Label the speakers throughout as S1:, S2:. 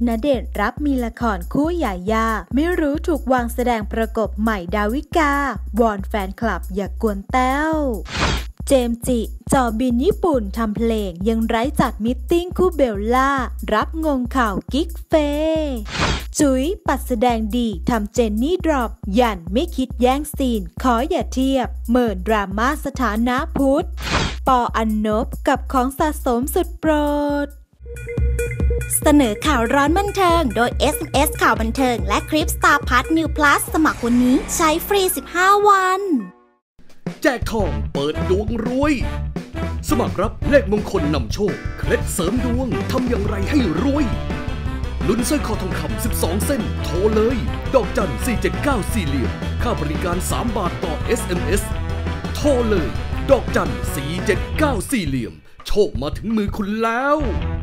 S1: ณเดชน์รับมีละครคู่หย่าย่าไม่รู้ถูกวางแสดงประกบใหม่ดาวิกาวอนแฟนคลับอย่ากวนแต้วเจมส์จิจ่อบินญี่ปุ่นทำเพลงยังไร้จัดมิตติ้งคู่เบลล่ารับงงข่าวกิ๊กเฟจุ๋ยปัดแสดงดีทำเจนนี่ดรอปยันไม่คิดแย่งซีนขออย่าเทียบเมินดราม่าสถานะพุทธปออันนบกับของสะสมสุดโปรดเสนอข่าวร้อนบันเทิงโดย SMS ข่าวบันเทิงและคลิป Star Plus New Plus สมัครวันนี้ใช้ฟรี15วัน
S2: แจกทองเปิดดวงรวยสมัครรับเลขมงคลนำโชคเคล็ดเสริมดวงทำอย่างไรให้รวยลุ้นสร้อยคอทองคำ12เส้นโทรเลยดอกจัน479สี่เหลี่ยมค่าบริการ3 บาทต่อ SMS โทรเลยดอกจัน479สี่เหลี่ยมโชคมาถึงมือคุณแล้ว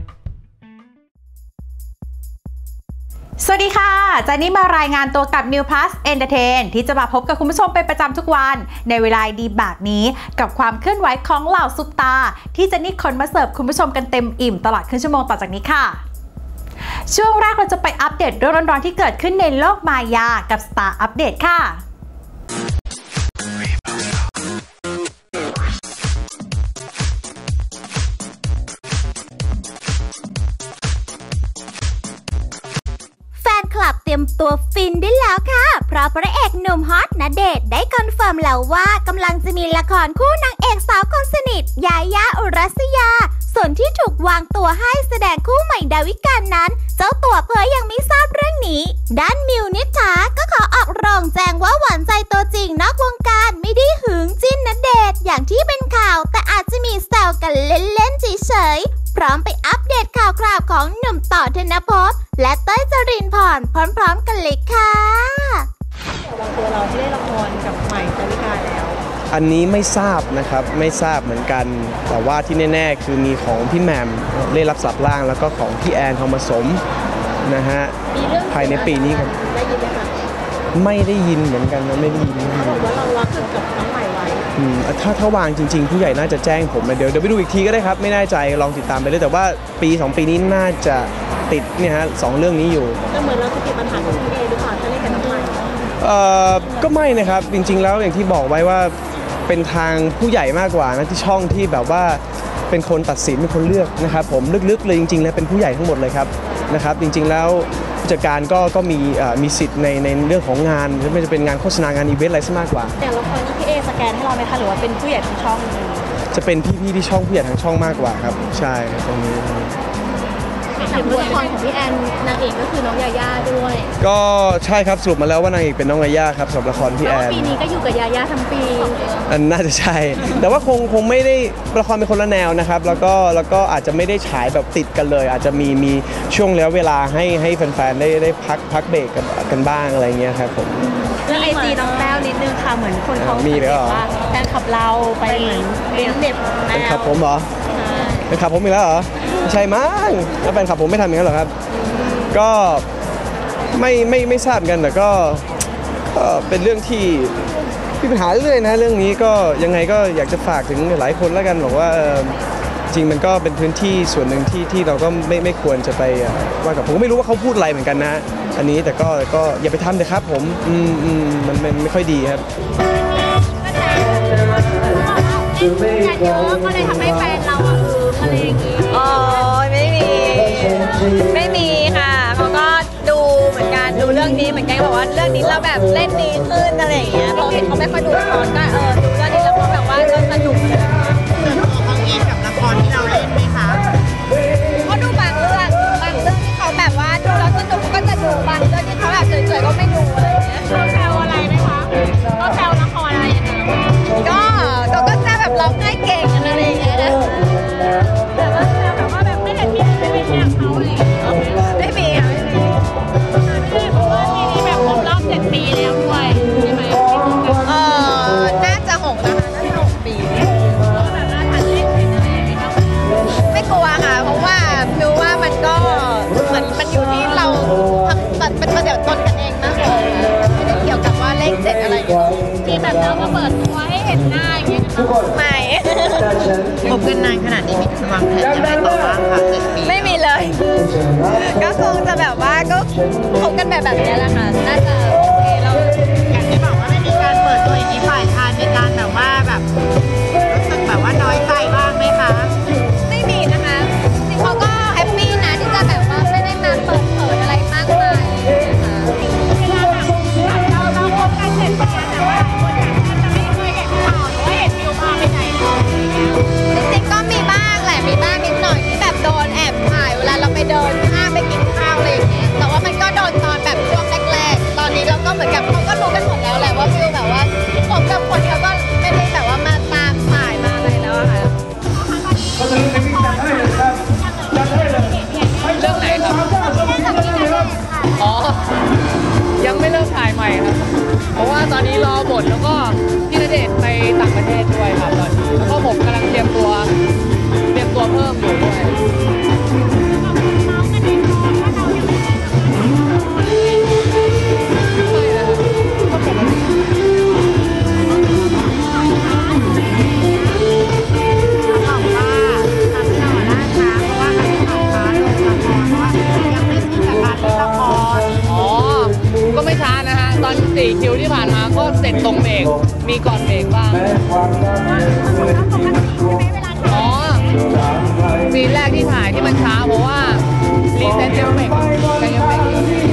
S3: สวัสดีค่ะจานี่มารายงานตัวกับ New Plus Entertain ที่จะมาพบกับคุณผู้ชมเป็นประจำทุกวันในเวลาดีแบบนี้กับความเคลื่อนไหวของเหล่าซุปตาที่จานี่คนมาเสิร์ฟคุณผู้ชมกันเต็มอิ่มตลอดครึ่งชั่วโมงต่อจากนี้ค่ะช่วงแรกเราจะไปอัปเดตเรื่องร้อนๆที่เกิดขึ้นในโลกมายากับ Star Update ค่ะ
S1: เตรียมตัวฟินได้แล้วค่ะเพราะพระเอกหนุ่มฮอตณเดชน์ได้คอนเฟิร์มแล้วว่ากำลังจะมีละครคู่นางเอกสาวคนสนิทยาย่าอุรัสยาส่วนที่ถูกวางตัวให้แสดงคู่ใหม่ดาวิกานั้นเจ้าตัวเผยยังไม่ทราบเรื่องนี้ด้านมิวนิษฐาก็ขอออกโรงแจ้งว่าหวานใจตัวจริงนอกวงการไม่ได้หึงจิ้นณเดชน์อย่างที่เป็นข่าวแต่อาจจะมีแซวกันเล่นๆเฉยๆพร้อมไปอัปเดตข่าวคราวของหนุ่มต่อธนภพและเต้ยจรินพรพร้อมๆกันเลยค่ะ
S4: ตัวเราที่ได้ละครกับใหม่ดาวิกาแล้ว
S5: อันนี้ไม่ทราบนะครับไม่ทราบเหมือนกันแต่ว่าที่แน่ๆคือมีของพี่แหม่มเล่นรับสับล่างแล้วก็ของพี่แอนทองผสมนะฮะภายในปีนี้ครับ
S4: ได้ยินไหมคะ
S5: ไม่ได้ยินเหมือนกันนะไม่ได้ยิน
S4: บอกว่าเรารักกับน้องใหม่ไว้
S5: ถ้าวางจริงๆผู้ใหญ่น่าจะแจ้งผมเดี๋ยวไปดูอีกทีก็ได้ครับไม่แน่ใจลองติดตามไปเลยแต่ว่าปี2ปีนี้น่าจะติดเนี่ยฮะ2เรื่องนี้อยู่
S4: แต่เหมือนเราจะติดปัญหากับพี่เอหรือเปล่าถ้าเล่นกับน้องใหม่
S5: ก็ไม่นะครับจริงๆแล้วอย่างที่บอกไว้ว่าเป็นทางผู้ใหญ่มากกว่านะที่ช่องที่แบบว่าเป็นคนตัดสินเป็นคนเลือกนะครับผมลึกๆเลยจริงๆแล้วเป็นผู้ใหญ่ทั้งหมดเลยครับนะครับจริงๆแล้วผู้จัดการก็มีสิทธิ์ในเรื่องของงานไม่จะเป็นงานโฆษณางานอีเวนต์อะไรซะมากกว่า
S4: แต่ละครนี้พี่เอสแกนให้เราไหมคะหรือว่าเป็นผู้ใหญ่ทั้งช่อง
S5: จะเป็นพี่ๆที่ช่องผู้ใหญ่ทั้งช่องมากกว่าครับใช่ตรงนี้
S4: แต่ละครของพี่แอนนางเอกก็คือน้องยาย่าด้วย
S5: ก็ใช่ครับสรุปมาแล้วว่านางเอกเป็นน้องยาย่าครับสำหรับละครพี่แอน
S4: ปีนี้ก็อยู่กับยาย่าทั้งปี
S5: น่าจะใช่แต่ว่าคงไม่ได้ละครเป็นคนละแนวนะครับแล้วก็อาจจะไม่ได้ฉายแบบติดกันเลยอาจจะมีช่วงแล้วเวลาให้แฟนๆได้พักเบรกกันบ้างอะไรเงี้ยครับผม
S4: เรื่องไอจีน้องแต้วนิดนึงค่ะเหมือนคนเขา
S5: มีเลย
S4: ว่าแฟนขับเราไปเหมือนเน็บ
S5: เป็นขับผมเหรอเป็นขับผมอีกแล้วเหรอใช่มั้งแล้วแฟนขับผมไม่ทำอย่างนั้นหรอครับก็ไม่ทราบกันแต่ก็เป็นเรื่องที่มีปัญหาเรื่อยนะเรื่องนี้ก็ยังไงก็อยากจะฝากถึงหลายคนแล้วกันบอกว่าจริงมันก็เป็นพื้นที่ส่วนหนึ่งที่เราก็ไม่ควรจะไปว่ากับผมก็ไม่รู้ว่าเขาพูดอะไรเหมือนกันนะอันนี้แต่ก็อย่าไปทำเลยครับผมมันไม่ค่อยดีครับ
S4: งานเยอะก็เลยทำให้แฟนเราอะไรอย่างงี้
S3: อ๋อไม่มีค่ะเขาก็ดูเหมือนกันดูเรื่องนี้เหมือนกันบอกว่าเรื่องนี้เราแบบเล่นดีขึ้นอะไรอย่างเงี้ยเขาเห็นเขาไม่ค่อยดูละครก็ดูเรื่องนี้แล้วก็แบบว่าก็สนุก
S4: เดินออกบางเองกับละครที่เราเล่นไหมคะ
S3: ก็ดูบางเรื่องที่เขาแบบว่าดูแล้วสนุกก็จะดูบางเรื่องที่เขาแบบเฉยๆก็ไม่ดูอะไรอย่างเงี้ย
S4: เขาแซวอะไรไหมคะก็แซวละครอะไรอย่างเงี้ย
S3: ก็แซวแบบร้องไห้เก่งอะไรอย่างเงี้ยนะ
S4: แต่ว่าแซวแบบว่าแบบไม่เห็นพี่ไม่เป็นอย่างเขาอะไรอย่างเงี้ย
S3: ไม่มีค่ะไม่มี
S4: เพราะว่าปีนี้แบบครบรอบ7 ปีแล้วด้วยใช่ไหม
S3: น่าจะ6นะคะน่าจะ6 ปี
S4: แบบน่าทันเล่นเป็นอะไร
S3: ไม่กลัวค่ะเพราะว่ามิวว่ามันก็เหมือนมันอยู่ที่เราเป็นมาเดี๋ยวตนกันเองนะไม่ได้เกี่ยวกับว่าเลข7อะไร
S4: ที่แบบเรามาเปิดตัวให้เห็นหน้าอย่างเงี้ย
S3: ไม่
S4: คบกันนานขนาดนี้มีวางแผนยังไงต่อบ้างคะ7 ปี
S3: ไม่มีเลย
S6: ก็คงจะแบบว่าก็คบกันแบบนี้แหละค่ะน่าจะโอเคเราอย่างที่บอกว่าไม่มีการเปิดตัวอีกฝ่ายชายมีการแบบว่าแบบรู้สึกแบบว่าน้อยใจบ้างไหมคะไม่มีนะคะจริงเขาก็แฮปปี้นะที่จะแบบว่าไม่ได้มาเปิดเผยอะไรมากมายนะคะเวลาแบบเราคบกันเสร็จแล้วแต่ว่าคนอย่างนั้นจะไม่เคยเห็นข่าวหรือว่าเห็นวิวพาไปไหนเลยจริงๆก็มีบ้างแหละมีบ้างนิดหน่อยที่แบบโดนแอบถ่ายเวลาเราไปเดินห้างไปกินข้าวอะไรอย่างเงี้ยแต่ว่ามันก็โดนตอนแบบช่วงแรกๆตอนนี้เราก็เหมือนกับเขาก็รู้กันหมดแล้วแหละว่าฟิลแบบว่าผมกับคนเขาก็ไม่ได้แบบว่ามาตามถ่ายมาอะไรแล้วอะค่ะ
S7: เรื่องไหนครับอ๋อยังไม่เริ่มถ่ายใหม่ครับเพราะว่าตอนนี้รอบทแล้วก็พี่ณเดชน์ไปต่างประเทศด้วยครับตอนนี้แล้วก็ผมกำลังเตรียมตัวเพิ่มอยู่ด้วยก็ไม่ช้านะฮะตอน4 คิวที่ผ่านมาก็เสร็จตรงเบรกมีก่อนเบรกบ้างอ๋อซีนแรกที่ถ่ายที่มันช้าเพราะว่ารีเซ็ตเอฟเฟกต์กับเอฟเฟกต์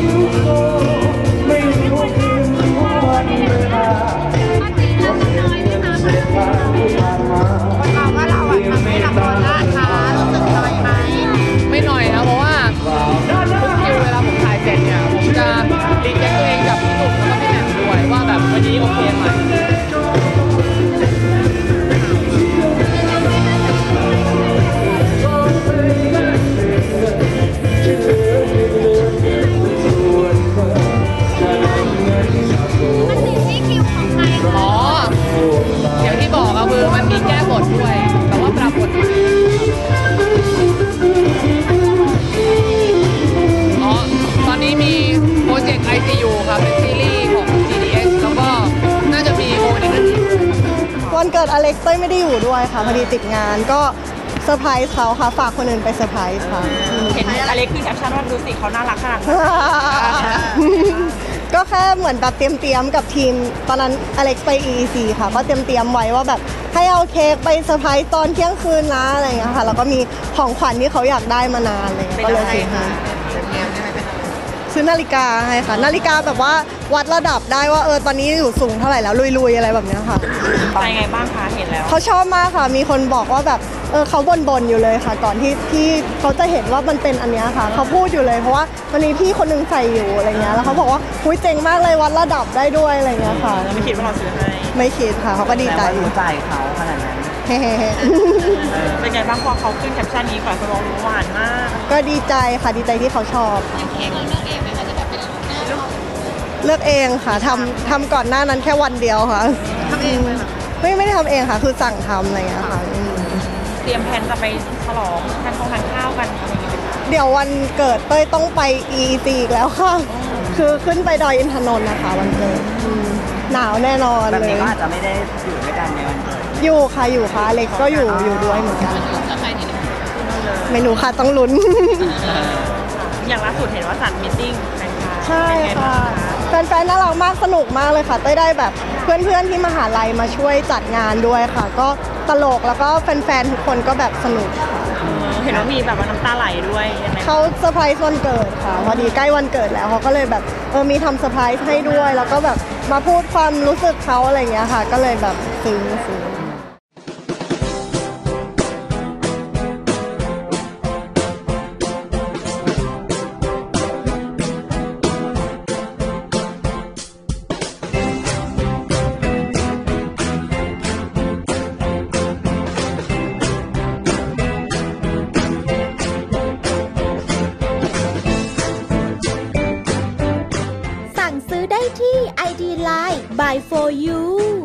S7: ไม่หน่อยนะเพราะว่าทุกคิวเวลาผมถ่ายเสร็จเนี่ยผมจะรีเช็คตัวเองกับพี่ตุ่มแล้วก็พี่แหม่มด้วยว่าแบบวันนี้โอเคไหมอ๋ออย่างที่บอกอะคือมันมีแก้บทด้วยแต่ว่าปรับบทใหม่อ๋อตอนนี้มีโปรเจกต์ ICU ครับเป็นซีรีส์ของ GDS แล้วก็น่าจะมีโมเดลนั้น
S8: วันเกิดอเล็กซ์เต้ยไม่ได้อยู่ด้วยค่ะพอดีติดงานก็เซอร์ไพรส์เขาค่ะฝากคนอื่นไปเซอร์ไพรส์ค่ะ
S6: เห็นอเล็กซ์คือแคปชั่นว่าดูสิเขาน่ารักขนาดนั้น
S8: ก็แค่เหมือนแบบเตรียมกับทีมตอนนั้นอเล็กซ์ไป EEC ค่ะก็เตรียมไว้ว่าแบบให้เอาเค้กไปเซอร์ไพรส์ตอนเที่ยงคืนนะอะไรอย่างเงี้ยค่ะแล้วก็มีของขวัญที่เขาอยากได้มานานอะไรเงี้ยก็เลยซื้อให้ซื้อนาฬิกาให้ค่ะนาฬิกาแบบว่าวัดระดับได้ว่าตอนนี้อยู่สูงเท่าไหร่แล้วลุยๆอะไรแบบนี้ค่ะ
S6: ไปไงบ้างคะเห็นแล้ว
S8: เขาชอบมากค่ะมีคนบอกว่าแบบเขาบ่นอยู่เลยค่ะก่อนที่เขาจะเห็นว่ามันเป็นอันนี้ค่ะเขาพูดอยู่เลยเพราะว่าวันนี้พี่คนนึงใส่อยู่อะไรเงี้ยแล้วเขาบอกว่าหุ้ยเจ๋งมากเลยวัดระดับได้ด้วยอะไรเงี้ยค่ะ
S6: ไม่คิดว่าเราซื้อให้
S8: ไม่คิดค่ะเขาก็ดีใจ
S6: รู้ใจเขาขนาดนั้นเป็นไงบ้างพอเขาขึ้นแคปชั่นนี้ก่อนเขาบอกหวานมาก
S8: ก็ดีใจค่ะดีใจที่เขาชอบ
S6: เค้กเราเลือกเองไหมคะจะแบบเป็น
S8: เลือกเองค่ะทำก่อนหน้านั้นแค่วันเดียวค่ะ
S6: ทำเองเลย
S8: ไม่ได้ทำเองค่ะคือสั่งทำอะไรอย่างเงี้ยค่ะ
S6: เตรียมแผนจะไปฉลองทานข้าวกันอะไรอย่างเงี้ย
S8: เดี๋ยววันเกิดเต้ยต้องไป EEC อีกแล้วค่ะคือขึ้นไปดอยอินทนนท์นะคะวันเกิดหนาวแน่นอนเลย
S6: แบบนี้ก็อาจจะไม่ได้อยู่ด้วยกันในวันเกิด
S8: อยู่ค่ะเล็กก็อยู่ด้วยเหมือนกันเมนูค่ะต้องลุ้น
S6: อย่างล่าสุดเห็นว่าจัดมีตติ้ง
S8: ใช่ค่ะแฟนๆน่ารักมากสนุกมากเลยค่ะเต้ยได้แบบเพื่อนๆที่มหาลัยมาช่วยจัดงานด้วยค่ะก็ตลกแล้วก็แฟนๆทุกคนก็แบบสนุก
S6: เห็นว่ามีแบบว่าน้ำตาไหลด้วย
S8: เขาเซอร์ไพรส์วันเกิดค่ะพอดีใกล้วันเกิดแล้วเขาก็เลยแบบมีทำเซอร์ไพรส์ให้ด้วยแล้วก็แบบมาพูดความรู้สึกเขาอะไรอย่างเงี้ยค่ะก็เลยแบบซึ้ง
S1: ได้ที่ ID Line by for you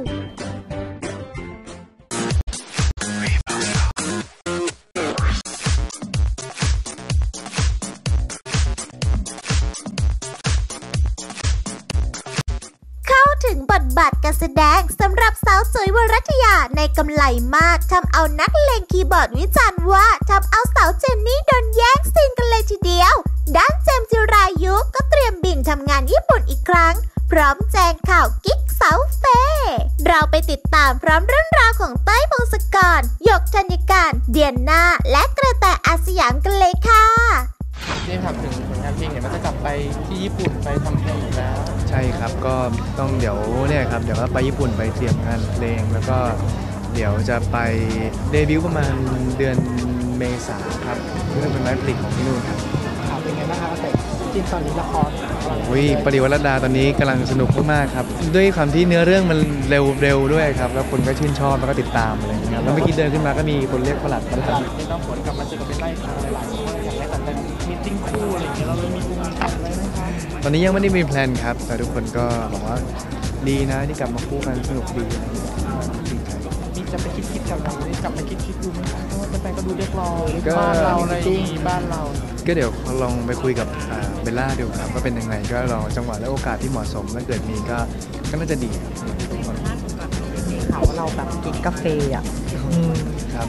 S1: เข้าถึงบทบาทการแสดงสำหรับสาวสวยวรัตยาในกำไลมากทำเอานักเลงคีย์บอร์ดวิจารณ์ว่าทำเอาสาวเจนนี่โดนแย่งซีนกันเลยทีเดียวไปติดตามพร้อมเรื่องราวของเต้ยพงศกรหยกธัญการเดียนนาและกระแตอาสยามกันเลยค่ะ
S9: ที่ทำถึงผลงานเพลงเนี่ยมันจะกลับไปที่ญี่ปุ่นไปทำเพลงอีกแล้ว
S5: ใช่ครับก็ต้องเดี๋ยวเนี่ยครับเดี๋ยวก็ไปญี่ปุ่นไปเตรียมงานเพลงแล้วก็เดี๋ยวจะไปเดบิวต์ประมาณเดือนเมษาครับเพื่อเป็นไลฟ์ผลิตของที่นู่นครับ
S9: เป็นไงบ้างครับแต่จริงตอนนี้ละคร
S5: ปริวัติรัตดาตอนนี้กำลังสนุกมากๆครับด้วยความที่เนื้อเรื่องมันเร็วด้วยครับแล้วคนก็ชื่นชอบแล้วก็ติดตามอะไรอย่างเงี้ยแล้วเมื่อกี้เดินขึ้นมาก็มีคนเรียกประหลัด
S9: เป็นน้องฝนกลับมาเจอกับเป็นไล่ข่าวหลายๆคนอยากได้แต่มีติ้งคู่อะไรอย่างเงี้ยเราเลยมีคุยกันไว้ไหมครับ
S5: ตอนนี้ยังไม่ได้มีแพลนครับแต่ทุกคนก็บอกว่าดีนะที่กลับมาคู่กันสนุกดี
S9: มีจะไปคิดกับเรากลับไปคิดดูไหมครับเพราะว่าแฟนก็ดูเรียกร้องบ้านเราอะไรบ้านเรา
S5: ก็เดี๋ยวลองไปคุยกับเบลล่าดูครับว่าเป็นยังไงก็ลองจังหวะและโอกาสที่เหมาะสมถ้าเกิดมีก็น่าจะดี
S9: ข่าวว่าเราแบบกินกาแฟอ่ะ
S5: ครับ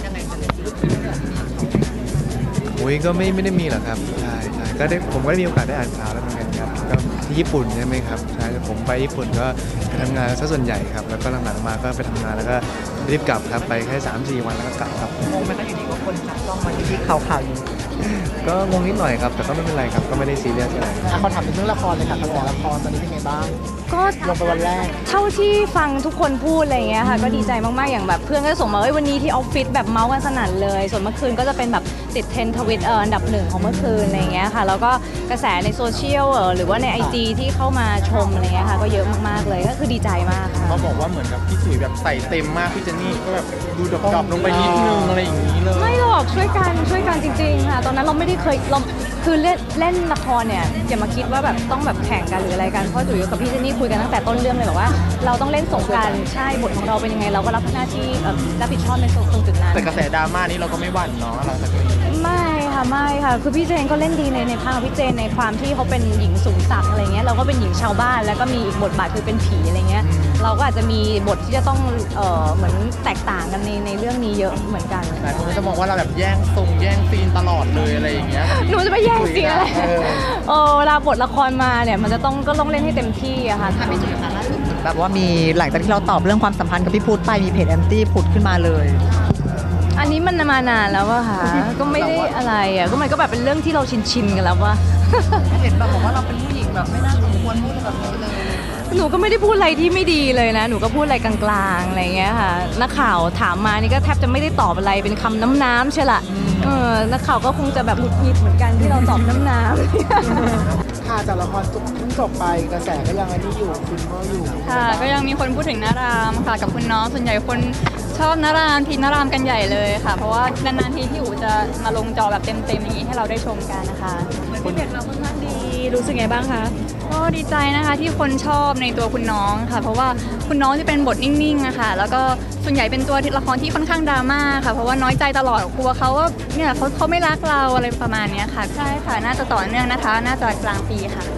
S5: ก็ไม่ได้มีหรอกครับใช่ก็ได้ผมก็ได้มีโอกาสได้อ่านข่าวแล้วเหมือนกันครับก็ที่ญี่ปุ่นใช่ไหมครับใช่ผมไปญี่ปุ่นก็ไปทำงานซะส่วนใหญ่ครับแล้วก็หลังๆมาก็ไปทำงานแล้วก็รีบกลับครับไปแค่ 3-4 วันแล้วก็กลับครับ
S9: งงไหมคะอยู่ดีว่าคนจับจ้องมาที่ข่าวอยู่
S5: ก็งงนิดหน่อยครับแต่ก็ไม่เป็นไรครับก็ไม่ได้ซีเรียสอะไร
S9: เขาถามถึงเรื่องละครเลยค่ะกระแสละครตอนนี้เป็นไงบ้าง
S3: ก็
S9: ลงไปวันแรก
S3: เท่าที่ฟังทุกคนพูดอะไรเงี้ยค่ะก็ดีใจมากๆอย่างแบบเพื่อนก็ส่งมาวันนี้ที่ออฟฟิศแบบเมาส์กันสนั่นเลยส่วนเมื่อคืนก็จะเป็นแบบติดเทรนด์ทวิตอันดับ1ของเมื่อคืนอะไรเงี้ยค่ะแล้วก็กระแสในโซเชียลหรือว่าใน IG ที่เข้ามาชมอะไรเงี้ยค่ะก็เยอะมากๆเลยก็คือดีใจมากค่ะ
S9: เขาบอกว่าเหมือนกับพี่สุยแบบใส่เต็มมากพี่เจนนี่ก็แบบดูดรอปลงไปนิดนึงอะไรอย่างนี้เลย
S3: ไม่หรอกช่วยกันจริงๆค่ะตอนนั้นเราไม่ได้เคยเราคือเล่นละครเนี่ยอย่ามาคิดว่าแบบต้องแบบแข่งกันหรืออะไรกันเพราะจุ๋ยกับพี่เจนนี่คุยกันตั้งแต่ต้นเรื่องเลยบอกว่าเราต้องเล่นสงกันใช่บทของเราเป็นยังไงเราก็รับหน้าที่รับผิดชอบในตรงจุดนั้น
S9: แต่กระแสดราม่านี้เราก็ไม่หวั่นเนาะเราจะ
S3: ไม่ค่ะคือพี่เจนก็เล่นดีในภาคพี่เจนในความที่เขาเป็นหญิงสูงศักดิ์อะไรเงี้ยเราก็เป็นหญิงชาวบ้านแล้วก็มีอีกบทบาทคือเป็นผีอะไรเงี้ยเราก็อาจจะมีบทที่จะต้องเหมือนแตกต่างกันในเรื่องนี้เยอะเหมือนกัน
S9: แต่คนจะมองว่าเราแบบแย่งซีนตลอดเลยอะไรอย่างเงี้ย
S3: หนูจะไปแย่งซีนอะไรเวลาบทละครมาเนี่ยมันจะต้องเล่นให้เต็มที่อะค่ะ
S9: พี่จุ๋ยค่ะล่าสุดแบบว่ามีหลังจากที่เราตอบเรื่องความสัมพันธ์กับพี่พุทธไปมีเพจแอนตี้พุทธขึ้นมาเลย
S3: อันนี้มันมานานแล้วอะค่ะก็ไม่ได้อะไรอะก็มันก็แบบเป็นเรื่องที่เราชินกันแล้วว่า
S9: เห็นแบบบอกว่าเราเป็นผู้หญิงแบบไม่น่าสมควรพูดแบบนี้เลย
S3: หนูก็ไม่ได้พูดอะไรที่ไม่ดีเลยนะหนูก็พูดอะไรกลางๆอะไรเงี้ยค่ะนักข่าวถามมานี่ก็แทบจะไม่ได้ตอบอะไรเป็นคำน้ำใช่ละนักข่าวก็คงจะแบบหงุดหงิดเหมือนกันที่เราตอบน้ำ
S9: ค่ะจากละครเพิ่งจบไปกระแสก็ยังอันนี้อยู่คุณก็อยู่
S10: ค่ะก็ยังมีคนพูดถึงนารามค่ะกับคุณน้องส่วนใหญ่คนชอบนารามทีนารามกันใหญ่เลยค่ะเพราะว่านานๆทีที่อู๋จะมาลงจอแบบเต็มๆอย่างนี้ให้เราได้ชมกันนะคะ
S3: เหมือนที่เพจเราค่อนข้างดีรู้สึกไงบ้างคะ
S10: ก็ดีใจนะคะที่คนชอบในตัวคุณน้องค่ะเพราะว่าคุณน้องจะเป็นบทนิ่งๆอะค่ะแล้วก็ส่วนใหญ่เป็นตัวละครที่ค่อนข้างดราม่าค่ะเพราะว่าน้อยใจตลอดกลัวเขาว่าเนี่ยเขาไม่รักเราอะไรประมาณนี้ค่ะใช่ค่ะน่าจะต่อเนื่องนะคะน่าจะกลางปีค่ะ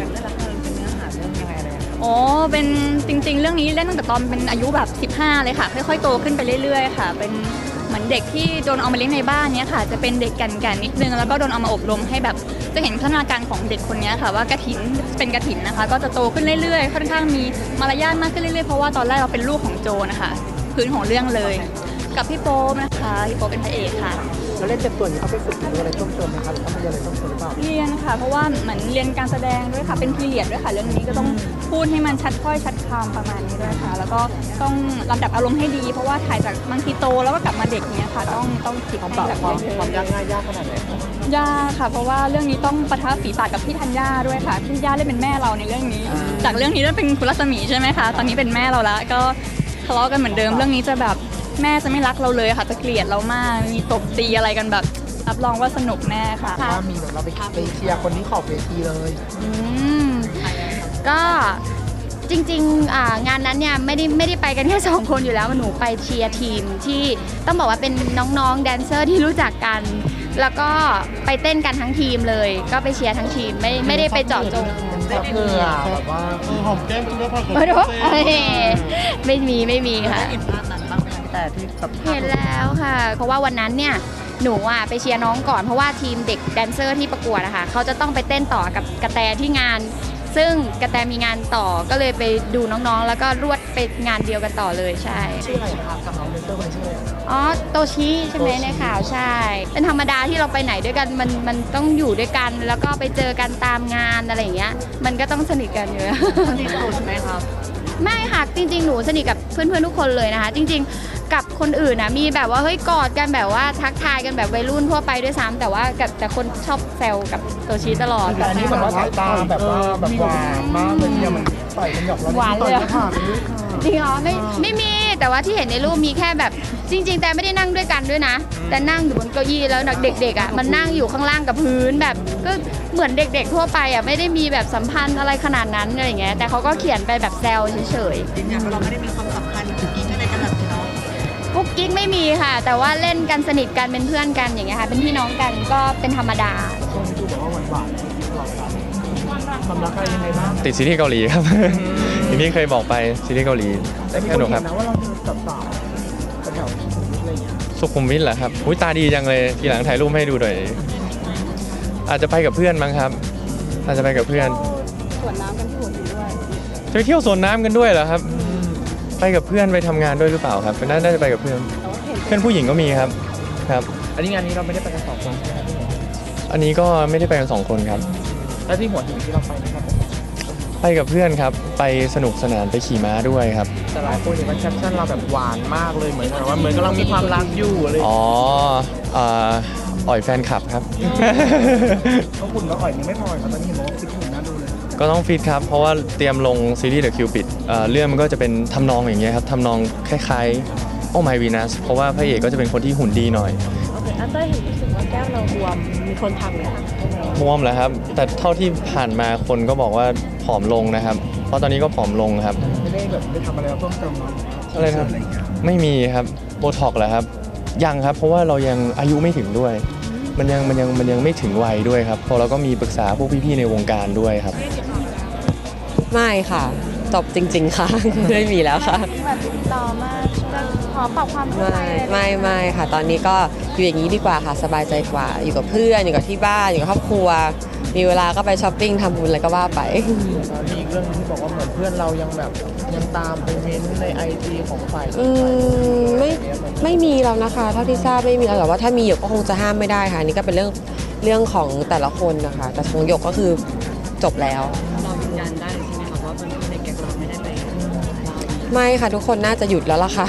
S10: เป็นจริงๆเรื่องนี้เล่นตั้งแต่ตอนเป็นอายุแบบ15เลยค่ะค่อยๆโตขึ้นไปเรื่อยๆค่ะเป็นเหมือนเด็กที่โดนเอามาเลี้ยงในบ้านเนี้ยค่ะจะเป็นเด็กกันนิดนึงแล้วก็โดนเอามาอบรมให้แบบจะเห็นพัฒนาการของเด็กคนนี้ค่ะว่ากฐินเป็นกฐินนะคะก็จะโตขึ้นเรื่อยๆค่อนข้างมีมารยาทมากขึ้นเรื่อยๆเพราะว่าตอนแรกเราเป็นลูกของโจนะคะพื้นของเรื่องเลยกับพี่โป๊ปนะคะพี่โป๊ปเป็นพระเอกค่ะ
S9: เราเล่นเต็มตัวอยู่เขาไปฝึกอะไรต้องเติมไหมคะหรือเขาเรียนอะไรต้องเติมหรือเปล่า
S10: เรียนค่ะเพราะว่าเหมือนเรียนการแสดงด้วยค่ะเป็นพีเรียดด้วยค่ะเรื่องนี้ก็ต้องพูดให้มันชัดถ้อยชัดคำประมาณนี้ด้วยค่ะแล้วก็ต้องลำดับอารมณ์ให้ดีเพราะว่าถ่ายจากบางทีโตแล้วก็กลับมาเด็กเนี้ยค่ะต้องคิดให้แบบ
S9: ความยากง่ายยากขนาดไหน
S10: ยากค่ะเพราะว่าเรื่องนี้ต้องปะทะฝีปากกับพี่ธัญญาด้วยค่ะพี่ธัญญาเล่นเป็นแม่เราในเรื่องนี้จากเรื่องนี้เป็นคุณรัศมีใช่ไหมคะตอนนี้เป็นแม่เราแล้วก็ทะเลาะกันเหมือนเดิมเรื่องนี้จะแบบแม่จะไม่รักเราเลยค่ะจะเกลียดเรามากมีตบตีอะไรกันแบบรับรองว่าสนุกแน่ค่ะ
S9: ว่ามีแบบเราไปเชียร์คนที่ขอบเวทีเลย
S6: ก็จริงๆงานนั้นเนี่ยไม่ได้ไปกันแค่2คนอยู่แล้วหนูไปเชียร์ทีมที่ต้องบอกว่าเป็นน้องๆแดนเซอร์ที่รู้จักกันแล้วก็ไปเต้นกันทั้งทีมเลยก็ไปเชียร์ทั้งทีมไม่ได้ไปเจาะจง
S9: เหงื่อแบบว่าหอมแก้มคุณก็พอ
S6: ไม่มีค่ะ
S9: แต่ที่
S6: เห็นแล้วค่ะเพราะว่าวันนั้นเนี่ยหนูไปเชียร์น้องก่อนเพราะว่าทีมเด็กแดนเซอร์ที่ประกวดนะคะเขาจะต้องไปเต้นต่อกับกระแตที่งาน
S10: ซึ่งกระแตมีงานต่อก็เลยไปดูน้องๆแล้วก็รวดไปงานเดียวกันต่อเลยใช่
S9: ชื่ออะไรครับกับน้องเมนเตอร์คนชื่ออะไร
S10: อ๋อโตชิใช่ไหมในข่าวใช่เป็นธรรมดาที่เราไปไหนด้วยกันมันต้องอยู่ด้วยกันแล้วก็ไปเจอกันตามงานอะไรอย่างเงี้ยมันก็ต้องสนิทกันอยู่
S9: สนิทโตใช่ไหมครับ
S10: ไม่ค่ะจริงๆหนูสนิทกับเพื่อนๆทุกคนเลยนะคะจริงๆกับคนอื่นนะมีแบบว่าเฮ้ยกอดกันแบบว่าทักทายกันแบบวัยรุ่นทั่วไปด้วยซ้ำแต่ว่าแต่คนชอบแซวกับโตชิตลอด
S9: แต่อันนี้แบบว่าสายตาแบบว่าแบบหวานมากเลยเนี่ยมันต่อยมันหยอกเรา
S10: หวานเลยจริงเหรอไม่มีแต่ว่าที่เห็นในรูปมีแค่แบบจริงๆแต่ไม่ได้นั่งด้วยกันด้วยนะแต่นั่งอยู่บนเก้าอี้แล้วเด็กๆอ่ะมันนั่งอยู่ข้างล่างกับพื้นแบบก็เหมือนเด็กๆทั่วไปอ่ะไม่ได้มีแบบสัมพันธ์อะไรขนาดนั้นอะไรอย่างเงี้ยแต่เขาก็เขียนไปแบบแซวเฉย
S6: ๆจริงๆเราไม่ได้มีความสัมพันธ์กุ๊กกิ๊กอะไรกันแบบนี้เนาะ
S10: กุ๊กกิ๊กไม่มีค่ะแต่ว่าเล่นกันสนิทกันเป็นเพื่อนกันอย่างเงี้ยค่ะเป็นพี่น้องกันก็เป็นธรรมดา
S9: ช่วงนี้ดูแบบว่าหวานๆตลอดกันความรักอะไรยังไงบ้าง
S5: ติดซีรีส์เกาหลีครับอย่างที่เคยบอกไปซีรีส์เกาหลี
S9: แต่มีคนเห็นนะว่าเราเป็นสาวแถวสุขุมวิทอะไรอย่างเงี้ย
S5: สุขุมวิทเหรอครับอุ้ยตาดีจังเลยทีหลังถ่ายรูปให้ดูหน่อยอาจจะไปกับเพื่อนมั้งครับอาจจะไปกับเพื่อน
S10: สวนน้ำกันที่หัวหินด้วย
S5: จะไปเที่ยวสวนน้ำกันด้วยเหรอครับไปกับเพื่อนไปทำงานด้วยหรือเปล่าครับน่าจะไปกับเพื่อนผู้หญิงก็มีครับ
S9: อันนี้งานนี้เราไม่ได้ไปกัน2 คนใช่ไหมครับ
S5: อันนี้ก็ไม่ได้ไปกัน2 คนครับ
S9: แล้วที่หัวหินที่เราไปนะครับ
S5: ไปกับเพื่อนครับไปสนุกสนานไปขี่ม้าด้วยครับ
S9: แต่หลายคนเห็นว่าแคปชั่นเราแบบหวานมากเลยเหมือนว่าเหมือนกำลังมีความรักอยู่อะไร
S5: อ๋ออ่อยแฟนคลับครับ
S9: ก็คุณก็อ่อยยังไม่พอครับตอนนี้เห็นว่าฟิตหุ่นน่าดูเลย
S5: ก็ต้องฟิตครับเพราะว่าเตรียมลงซีรีส์ The Cupid เรื่องมันก็จะเป็นทำนองอย่างเงี้ยครับทำนองคล้ายๆโอ้ My Venus เพราะว่าพระเอกก็จะเป็นคนที่หุ่นดีหน่อย
S4: โอเคเต้ยเห็นรู้สึกว่าแก้วเราบวมมีคนทำไหมคะ
S5: บวมเหรอครับแต่เท่าที่ผ่านมาคนก็บอกว่าผอมลงนะครับเพราะตอนนี้ก็ผอมลงครับ
S9: ไม่ได้แบบไปทำอะไรเพิ่มเติม
S5: อะไรครับไม่มีครับโบท็อกซ์เหรอครับยังครับเพราะว่าเรายังอายุไม่ถึงด้วยมันยังไม่ถึงวัยด้วยครับพอเราก็มีปรึกษาพวกพี่ๆในวงการด้วยครับ
S11: ไม่ค่ะจบจริงๆค่ะไม่มีแล้วค่ะ
S4: แบบติดต่อมาจะขอปรับความเข้าใจ
S11: ไม่ค่ะตอนนี้ก็อยู่อย่างนี้ดีกว่าค่ะสบายใจกว่าอยู่กับเพื่อนอยู่กับที่บ้านอยู่กับครอบครัวมีเวลาก็ไปช้อปปิ้งทำบุญอะไรก็ว่าไป
S9: ตอนนี้อีกเรื่องที่บอกว่าเหมือนเพื่อนเรายังแบบยังตามไปเม้นใน IG ของฝ่าย
S11: ไม่มีแล้วนะคะเท่าที่ทราบไม่มีแล้วแต่ว่าถ้ามีหยกก็คงจะห้ามไม่ได้ค่ะนี่ก็เป็นเรื่องของแต่ละคนนะคะแต่ของหยกก็คือจบแล้ว
S6: เรายืนยันได้ใช่ไหมคะว่าเพื่อนๆในแก๊งเราไม่ได้ไป
S11: ไม่ค่ะทุกคนน่าจะหยุดแล้วล่ะค่ะ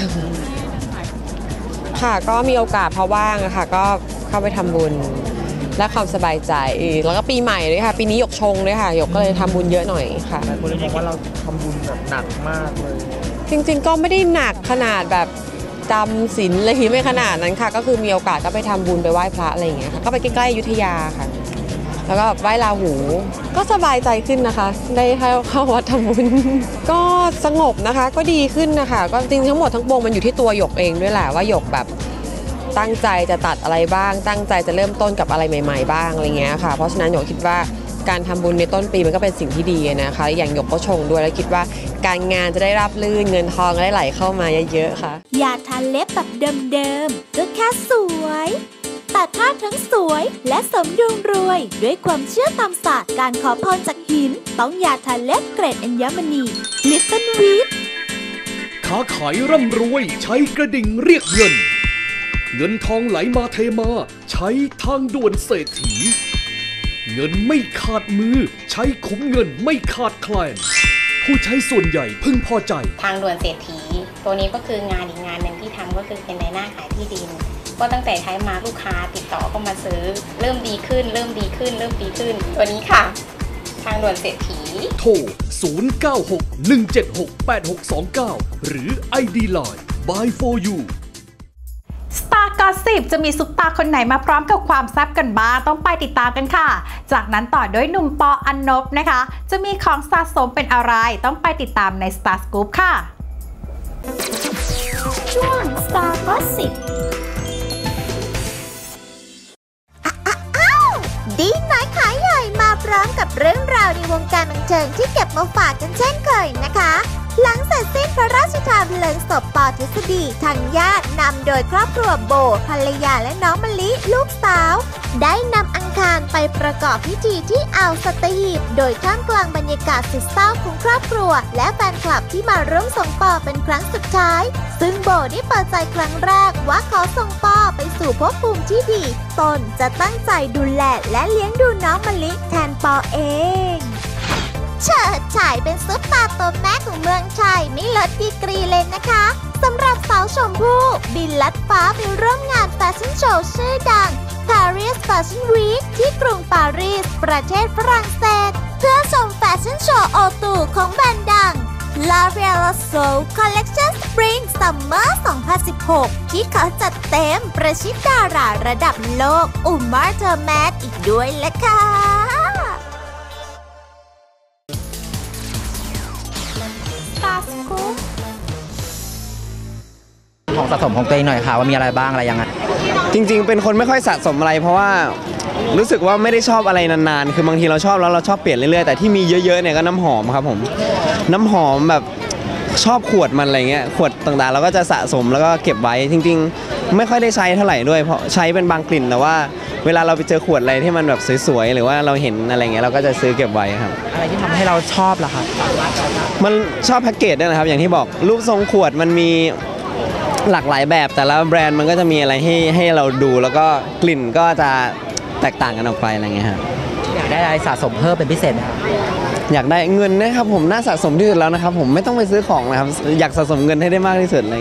S11: ค่ะก็มีโอกาสพอว่างอะค่ะก็เข้าไปทำบุญและความสบายใจแล้วก็ปีใหม่เลยค่ะปีนี้หยกชงเลยค่ะหยกก็เลยทำบุญเยอะหน่อยค่ะ
S9: หลายคนเลยบอกว่าเราทำบุญแบบหนักมากเลย
S11: จริงๆก็ไม่ได้หนักขนาดแบบจำศีลอะไรไม่ขนาดนั้นค่ะก็คือมีโอกาสก็ไปทำบุญไปไหว้พระอะไรอย่างเงี้ยค่ะก็ไปใกล้ๆอยุธยาค่ะแล้วก็ไหว้ราหูก็สบายใจขึ้นนะคะได้เข้าวัดทำบุญก็สงบนะคะก็ดีขึ้นนะคะก็จริงทั้งหมดทั้งปวงมันอยู่ที่ตัวหยกเองด้วยแหละว่าหยกแบบตั้งใจจะตัดอะไรบ้างตั้งใจจะเริ่มต้นกับอะไรใหม่ๆบ้างอะไรเงี้ยค่ะเพราะฉะนั้นหยกคิดว่าการทำบุญในต้นปีมันก็เป็นสิ่งที่ดีนะคะอย่างหยกก็ชงด้วยแล้วคิดว่าการงานจะได้ราบรื่นเงินทองได้ไหลเข้ามาเยอะๆค่ะ
S1: อย่าทาเล็บแบบเดิมๆก็แค่สวยแต่ถ้าทั้งสวยและสมดุลรวยด้วยความเชื่อตามศาสตร์การขอพรจากหินต้องยาทาเล็บเกรดอัญมณีลิตเติ้ลวีท
S2: ค้าขายร่ำรวยใช้กระดิ่งเรียกเงินเงินทองไหลมาเทมาใช้ทางด่วนเศรษฐีเงินไม่ขาดมือใช้คุ้มเงินไม่ขาดแคลนผู้ใช้ส่วนใหญ่พึงพอใจ
S12: ทางด่วนเศรษฐีตัวนี้ก็คืองานอีกงานหนึ่งที่ทำก็คือเป็นในหน้าขายที่ดินก็ตั้งแต่ใช้มาลูกค้าติดต่อเข้ามาซื้อเริ่มดีขึ้นตัวนี้ค่ะทางด่วนเศรษฐี
S2: โทร 0961768629 หรือ ID Line Buy for You
S3: Star Gossip จะมีซุปตาคนไหนมาพร้อมกับความแซ่บกันบ้างต้องไปติดตามกันค่ะจากนั้นต่อด้วยหนุ่มปออันนบนะคะจะมีของสะสมเป็นอะไรต้องไปติดตามใน Star Scoop ค่ะ
S1: ช่วง Star Gossipดีน้อยขายใหญ่มาพร้อมกับเรื่องราวในวงการบันเทิงที่เก็บมาฝากกันเช่นเคยนะคะหลังเสร็จสิ้นพระราชทานเพลิงศพป.ทฤษฎีทางญาตินำโดยครอบครัวโบภรรยาและน้องมะลิลูกสาวได้นำอังคารไปประกอบพิธีที่อ่าวสัตหีบโดยท่ามกลางบรรยากาศสุดเศร้าของครอบครัวและแฟนคลับที่มาร่วมส่งปอเป็นครั้งสุดท้ายซึ่งโบได้เปิดใจครั้งแรกว่าขอส่งปอไปสู่ภพภูมิที่ดีตนจะตั้งใจดูแลและเลี้ยงดูน้องมะลิแทนปอเองเฉิดฉายเป็นซุปตาตัวแม่ของเมืองไทยไม่ลดดีกรีเลยนะคะสำหรับสาวชมพู่บินลัดฟ้าไปร่วมงานแฟชั่นโชว์ชื่อดัง Paris Fashion Week ที่กรุงปารีสประเทศฝรั่งเศสเพื่อชมแฟชั่นโชว์โอตูของแบรนด์ดัง L'Oréal Soul Collection Spring Summer 2016 ที่เขาจัดเต็มประชิดดาราระดับโลกอุมมาเทอร์แมนอีกด้วยแหละค่ะ
S13: ของสะสมของตัวเองหน่อยค่ะว่ามีอะไรบ้างอะไรยังไง
S5: จริงๆเป็นคนไม่ค่อยสะสมอะไรเพราะว่ารู้สึกว่าไม่ได้ชอบอะไรนานๆคือบางทีเราชอบแล้วเราชอบเปลี่ยนเรื่อยๆแต่ที่มีเยอะๆเนี่ยก็น้ำหอมครับผมน้ำหอมแบบชอบขวดมันอะไรเงี้ยขวดต่างๆเราก็จะสะสมแล้วก็เก็บไว้จริงๆไม่ค่อยได้ใช้เท่าไหร่ด้วยเพราะใช้เป็นบางกลิ่นแต่ว่าเวลาเราไปเจอขวดอะไรที่มันแบบสวยๆหรือว่าเราเห็นอะไรเงี้ยเราก็จะซื้อเก็บไว้ครับ
S13: อะไรที่ทำให้เราชอบล่ะครับ
S5: มันชอบแพ็กเกจด้วยนะครับอย่างที่บอกรูปทรงขวดมันมีหลากหลายแบบแต่ละแบรนด์มันก็จะมีอะไรให้เราดูแล้วก็กลิ่นก็จะแตกต่างกันออกไปอะไรเงี้ยครับ
S13: อยากได้อะไรสะสมเพิ่มเป็นพิเศษไหมครับ
S5: อยากได้เงินนะครับผมน่าสะสมที่สุดแล้วนะครับผมไม่ต้องไปซื้อของนะครับอยากสะสมเงินให้ได้มากที่สุดอะไร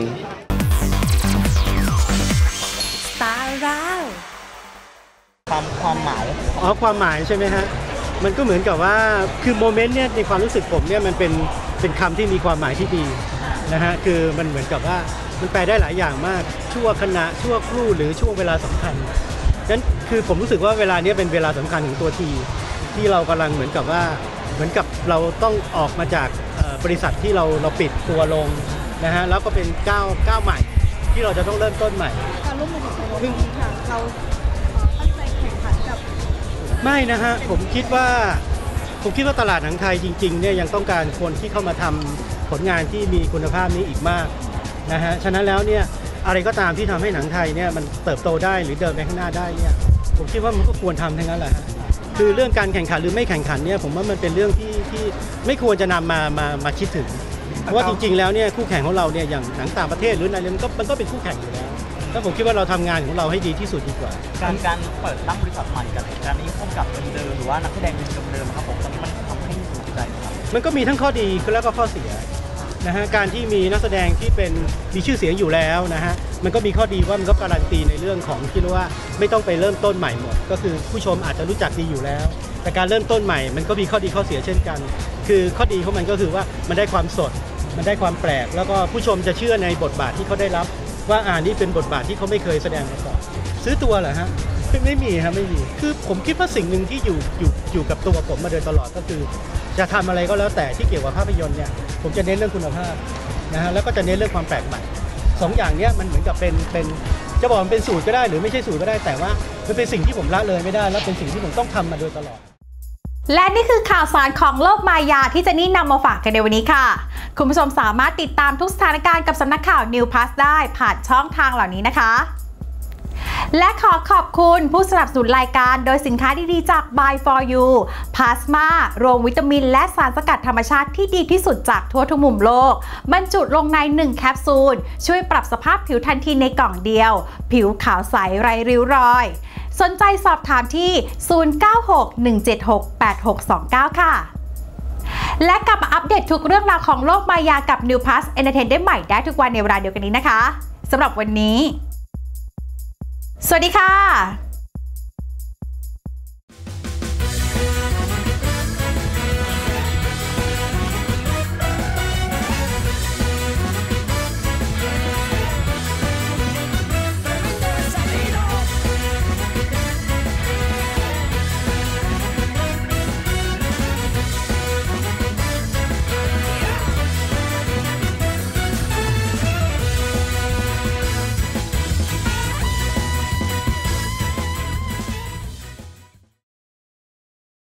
S1: สตาร์ราว
S13: ความหมาย
S14: ความหมายใช่ไหมฮะมันก็เหมือนกับว่าคือโมเมนต์เนี่ยในความรู้สึกผมเนี่ยมันเป็นคำที่มีความหมายที่ดีนะฮะคือมันเหมือนกับว่ามันแปลได้หลายอย่างมากชั่วขณะชั่วครู่หรือช่วงเวลาสำคัญนั้นคือผมรู้สึกว่าเวลานี้เป็นเวลาสำคัญของตัวทีที่เรากำลังเหมือนกับเราต้องออกมาจากบริษัทที่เราปิดตัวลงนะฮะแล้วก็เป็นก้าวใหม่ที่เราจะต้องเริ่มต้นใหม่การร่วมมือกับเราตั้งใจแข่งขันกับไม่นะฮะผมคิดว่าตลาดหนังไทยจริงๆเนี่ยยังต้องการคนที่เข้ามาทำผลงานที่มีคุณภาพนี้อีกมากนะฮะฉะนั้นแล้วเนี่ยอะไรก็ตามที่ทำให้หนังไทยเนี่ยมันเติบโตได้หรือเดินไปข้างหน้าได้เนี่ยผมคิดว่ามันก็ควรทำทั้งนั้นแหละคือเรื่องการแข่งขันหรือไม่แข่งขันเนี่ยผมว่ามันเป็นเรื่องที่ไม่ควรจะนำมาคิดถึงเพราะว่าจริงๆแล้วเนี่ยคู่แข่งของเราเนี่ยอย่างหนังต่างประเทศหรืออะไรมันก็เป็นคู่แข่งอยู่แล้วแล้วผมคิดว่าเราทำงานของเราให้ดีที่สุดดีกว่า
S13: การเปิดตั้งบริษัทใหม่กับการนี้ร่วมกับเดิมหรือว่านักแสดงเดิมครับผมตอนนี้มันทำให้สนใจครับ
S14: มันก็มีทั้งข้อดีแล้วก็ข้อเสียนะฮะการที่มีนักแสดงที่มีชื่อเสียงอยู่แล้วนะฮะมันก็มีข้อดีว่ามันก็การันตีในเรื่องของที่เรียกว่าไม่ต้องไปเริ่มต้นใหม่หมดก็คือผู้ชมอาจจะรู้จักดีอยู่แล้วแต่การเริ่มต้นใหม่มันก็มีข้อดีข้อเสียเช่นกันคือข้อดีของมันก็คือว่ามันได้ความสดมันได้ความแปลกแล้วก็ผู้ชมจะเชื่อในบทบาทที่เขาได้รับว่านี่เป็นบทบาทที่เขาไม่เคยแสดงมาก่อนซื้อตัวเหรอฮะไม่มีครับไม่มีคือผมคิดว่าสิ่งหนึ่งที่อยู่กับตัวผมมาโดยตลอดก็คือจะทำอะไรก็แล้วแต่ที่เกี่ยวกับภาพยนตร์เนี่ยผมจะเน้นเรื่องคุณภาพนะฮะแล้วก็จะเน้นเรื่องความแปลกใหม่2อย่างนี้มันเหมือนกับเป็นจะบอกมันเป็นสูตรก็ได้หรือไม่ใช่สูตรก็ได้แต่ว่ามันเป็นสิ่งที่ผมละเลยไม่ได้และเป็นสิ่งที่ผมต้องทำมาโดยตลอด
S3: และนี่คือข่าวสารของโลกมายาที่เจนนี่นำมาฝากกันในวันนี้ค่ะคุณผู้ชมสามารถติดตามทุกสถานการณ์กับสำนักข่าว New Plus ได้ผ่านช่องทางเหล่านี้นะคะและขอขอบคุณผู้สนับสนุนรายการโดยสินค้าดีๆจาก Buy for You พลาสมารวมวิตามินและสารสกัดธรรมชาติที่ดีที่สุดจากทั่วทุกมุมโลกบรรจุลงใน1แคปซูลช่วยปรับสภาพผิวทันทีในกล่องเดียวผิวขาวใสไร้ริ้วรอยสนใจสอบถามที่ 0961768629 ค่ะและกลับมาอัปเดตทุกเรื่องราวของโลกมายากับ New Plus Entertain ได้ใหม่ได้ทุกวันในเวลาเดียวกันนี้นะคะสำหรับวันนี้สวัสดีค่ะ